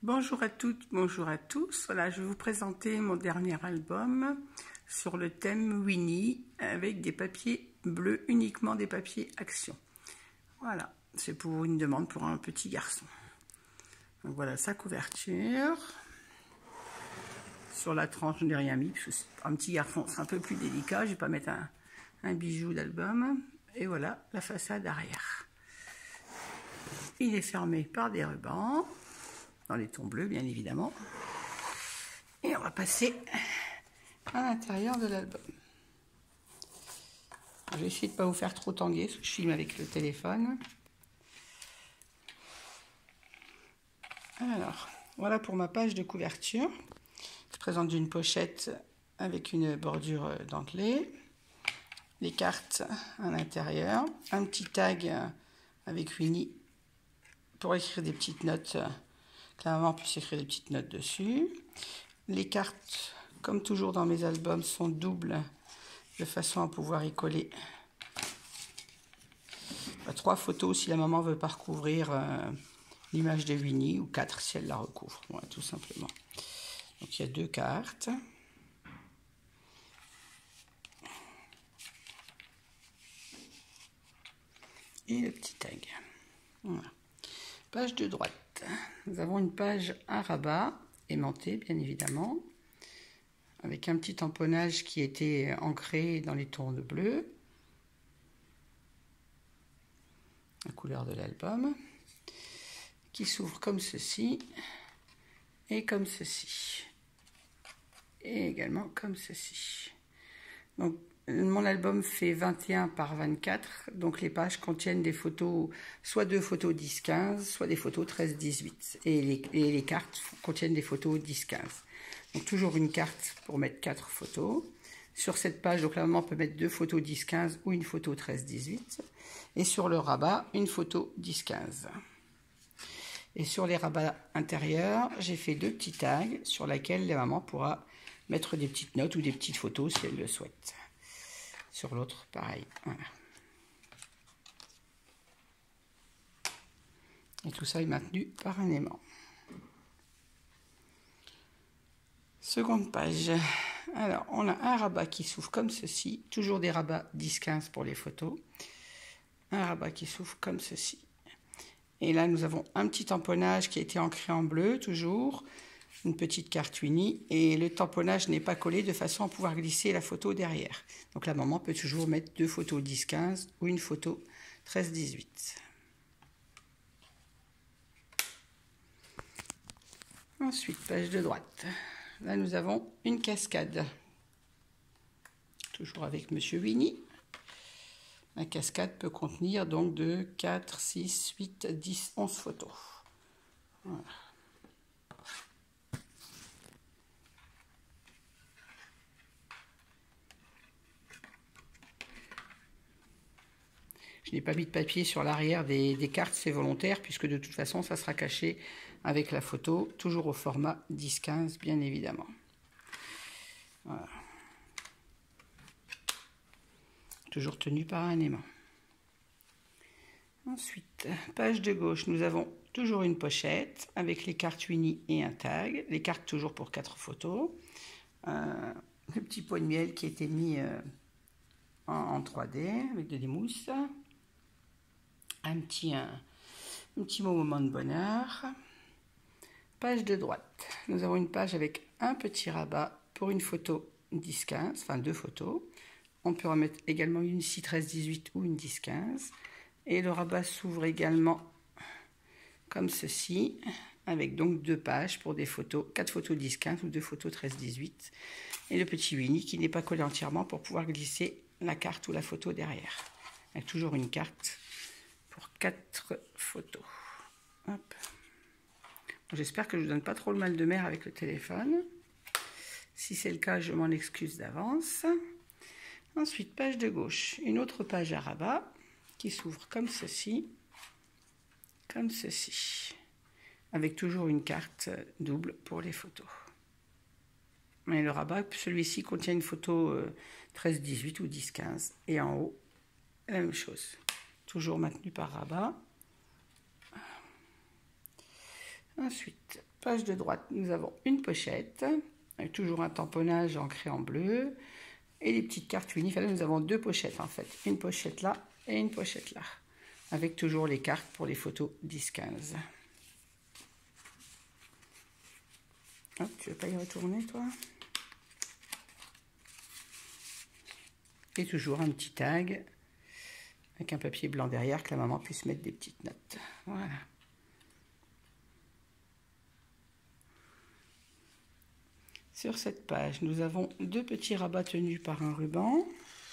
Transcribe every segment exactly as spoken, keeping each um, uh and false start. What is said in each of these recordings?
Bonjour à toutes, bonjour à tous. Voilà, je vais vous présenter mon dernier album sur le thème Winnie avec des papiers bleus, uniquement des papiers Action. Voilà, c'est pour une demande pour un petit garçon. Donc voilà sa couverture. Sur la tranche, je n'ai rien mis, parce que c'est un petit garçon, c'est un peu plus délicat. Je ne vais pas mettre un, un bijou d'album. Et voilà la façade arrière. Il est fermé par des rubans. Dans les tons bleus, bien évidemment. Et on va passer à l'intérieur de l'album. Je vais essayer de ne pas vous faire trop tanguer, parce que je filme avec le téléphone. Alors, voilà pour ma page de couverture. Je présente une pochette avec une bordure dentelée. Les cartes à l'intérieur. Un petit tag avec Winnie pour écrire des petites notes. Que la maman puisse écrire des petites notes dessus. Les cartes, comme toujours dans mes albums, sont doubles de façon à pouvoir y coller trois photos si la maman veut pas recouvrir euh, l'image de Winnie, ou quatre si elle la recouvre, voilà, tout simplement. Donc il y a deux cartes. Et le petit tag. Voilà. Page de droite. Nous avons une page à rabat, aimantée bien évidemment, avec un petit tamponnage qui était ancré dans les tons de bleu, la couleur de l'album, qui s'ouvre comme ceci, et comme ceci, et également comme ceci. Donc, mon album fait vingt et un par vingt-quatre, donc les pages contiennent des photos, soit deux photos dix quinze, soit des photos treize dix-huit. Et les, et les cartes contiennent des photos dix quinze. Donc toujours une carte pour mettre quatre photos. Sur cette page, donc la maman peut mettre deux photos dix quinze ou une photo treize dix-huit. Et sur le rabat, une photo dix quinze. Et sur les rabats intérieurs, j'ai fait deux petits tags sur lesquels la maman pourra mettre des petites notes ou des petites photos si elle le souhaite. Sur l'autre, pareil. Voilà. Et tout ça est maintenu par un aimant. Seconde page. Alors, on a un rabat qui s'ouvre comme ceci. Toujours des rabats dix quinze pour les photos. Un rabat qui s'ouvre comme ceci. Et là, nous avons un petit tamponnage qui a été ancré en bleu, toujours. Une petite carte Winnie, et le tamponnage n'est pas collé de façon à pouvoir glisser la photo derrière. Donc la maman peut toujours mettre deux photos dix quinze ou une photo treize dix-huit. Ensuite, page de droite. Là, nous avons une cascade. Toujours avec Monsieur Winnie. La cascade peut contenir donc de quatre, six, huit, dix, onze photos. Voilà. Je n'ai pas mis de papier sur l'arrière des, des cartes, c'est volontaire, puisque de toute façon, ça sera caché avec la photo, toujours au format dix quinze, bien évidemment. Voilà. Toujours tenu par un aimant. Ensuite, page de gauche, nous avons toujours une pochette avec les cartes Winnie et un tag. Les cartes toujours pour quatre photos. Euh, le petit pot de miel qui a été mis euh, en, en trois D avec de l'émousse. Un petit, un, un petit moment de bonheur. Page de droite. Nous avons une page avec un petit rabat pour une photo dix quinze, enfin deux photos. On peut en mettre également une ici treize dix-huit ou une dix quinze. Et le rabat s'ouvre également comme ceci, avec donc deux pages pour des photos, quatre photos dix quinze ou deux photos treize dix-huit. Et le petit Winnie qui n'est pas collé entièrement pour pouvoir glisser la carte ou la photo derrière. Avec toujours une carte pour quatre photos. J'espère que je ne vous donne pas trop le mal de mer avec le téléphone. Si c'est le cas, je m'en excuse d'avance. Ensuite, page de gauche, une autre page à rabat qui s'ouvre comme ceci, comme ceci, avec toujours une carte double pour les photos. Et le rabat, celui-ci contient une photo treize dix-huit ou dix quinze. Et en haut, la même chose. Toujours maintenu par rabat. Ensuite, Page de droite, nous avons une pochette, avec toujours un tamponnage ancré en bleu, et les petites cartes Winnie. Enfin, là, nous avons deux pochettes en fait, une pochette là et une pochette là, avec toujours les cartes pour les photos dix quinze. Hop, tu veux pas y retourner toi? Et toujours un petit tag avec un papier blanc derrière, que la maman puisse mettre des petites notes. Voilà. Sur cette page, nous avons deux petits rabats tenus par un ruban,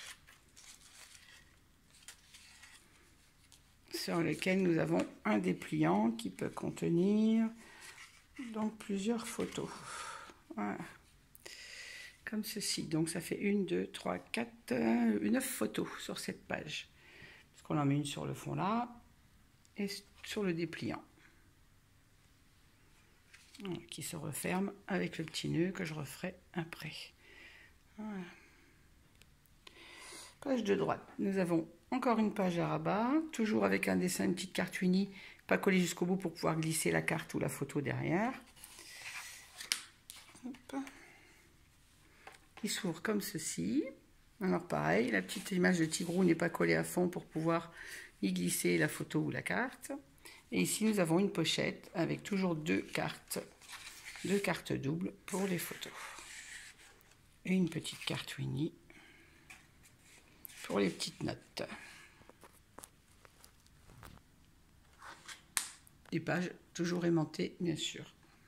sur lequel nous avons un dépliant qui peut contenir donc plusieurs photos. Voilà. Comme ceci. Donc ça fait une, deux, trois, quatre, neuf photos sur cette page. Parce qu'on en met une sur le fond là et sur le dépliant. Voilà, qui se referme avec le petit nœud que je referai après. Voilà. Page de droite. Nous avons encore une page à rabat, toujours avec un dessin, une petite carte unie, pas collée jusqu'au bout pour pouvoir glisser la carte ou la photo derrière. Hop. Qui s'ouvre comme ceci. Alors pareil, la petite image de tigrou n'est pas collée à fond pour pouvoir y glisser la photo ou la carte. Et ici nous avons une pochette avec toujours deux cartes, deux cartes doubles pour les photos. Et une petite carte Winnie pour les petites notes. Des pages toujours aimantées bien sûr.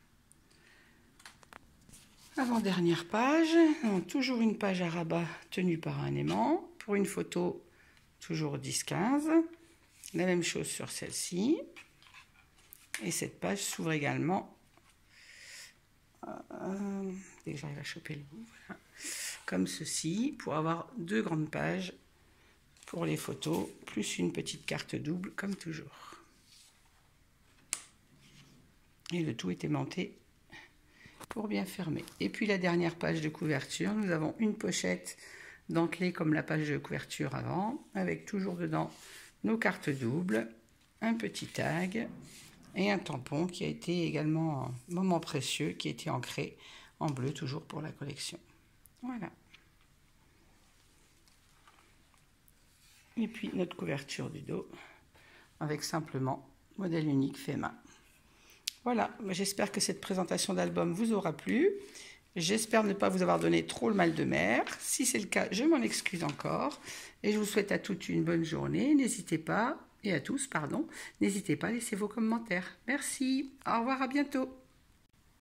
Avant-dernière page, donc toujours une page à rabat tenue par un aimant, pour une photo toujours dix quinze, la même chose sur celle-ci, et cette page s'ouvre également, euh, dès que j'arrive à choper le bout, voilà, comme ceci, pour avoir deux grandes pages pour les photos, plus une petite carte double, comme toujours. Et le tout est aimanté pour bien fermer. Et puis la dernière page de couverture, nous avons une pochette dentelée comme la page de couverture avant, avec toujours dedans nos cartes doubles, un petit tag et un tampon qui a été également un moment précieux, qui a été ancré en bleu toujours pour la collection. Voilà. Et puis notre couverture du dos avec simplement modèle unique fait main. Voilà, j'espère que cette présentation d'album vous aura plu. J'espère ne pas vous avoir donné trop le mal de mer. Si c'est le cas, je m'en excuse encore. Et je vous souhaite à toutes une bonne journée. N'hésitez pas, et à tous, pardon, n'hésitez pas à laisser vos commentaires. Merci, au revoir, à bientôt.